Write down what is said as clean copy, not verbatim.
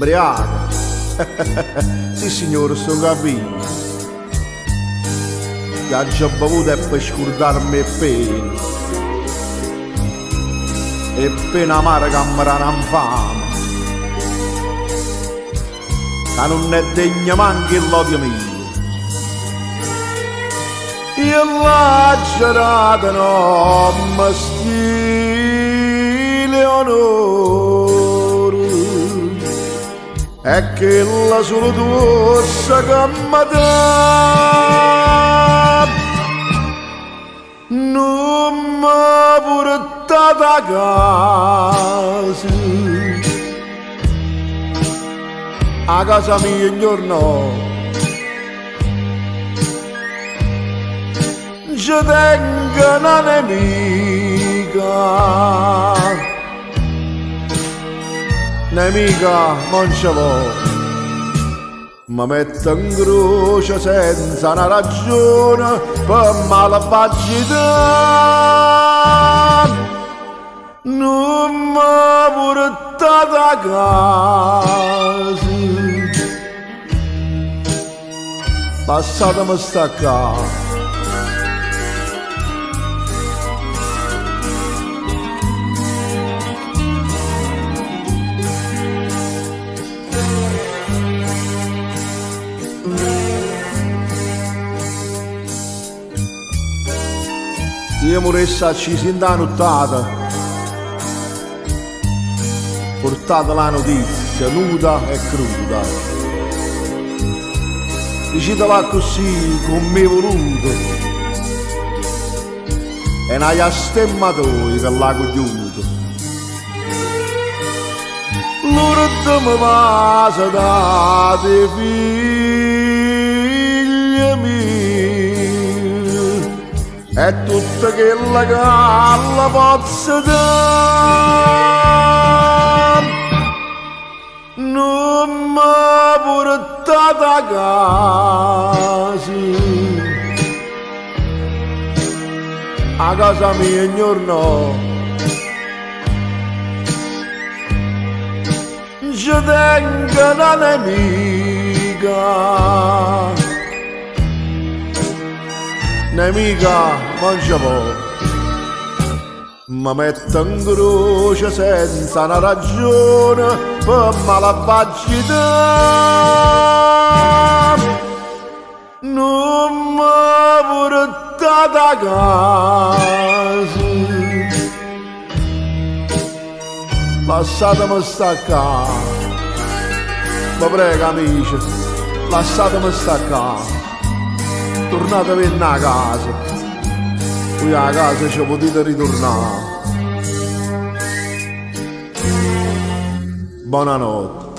Briaca. Sì signore, sto capendo. Che ha già bevuto è per scordarmi le pene. E pena amara che mi rana infame. Che non è degno manco l'odio mio. Io la girata non mi stile onore. È che la sola tua che mi dà. Non mi portata a casa mia un giorno ci tengo una nemica non ce l'ho, mi metto in croce senza una ragione per malvagità. Non mi portate a casa, passatemi sta qua. Io moressa accisi in da nottata, portata la notizia nuda e cruda. Dicitela così con me voluto, e non ha stemmatoi per la cogliuta. L'urto mi passa da te figlia mia, è tutta quella che la posso dare. Non mi portate a casa mia un giorno ci tengo una nemica non ce l'ho, mi metto in croce senza una ragione per malvagità. Non mi portate a casa, lasciatemi staccare, vi prego amici, lasciatemi staccare. Tornatevi a casa, qui a casa ci potete ritornare. Buonanotte.